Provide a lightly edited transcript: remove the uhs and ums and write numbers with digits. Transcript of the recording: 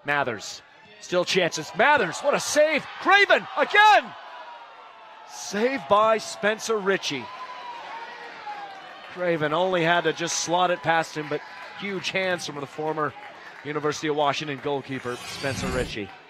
Mathers. Still chances. Mathers, what a save. Craven, again! Save by Spencer Richey. Craven only had to just slot it past him, but huge hands from the former University of Washington goalkeeper, Spencer Richey.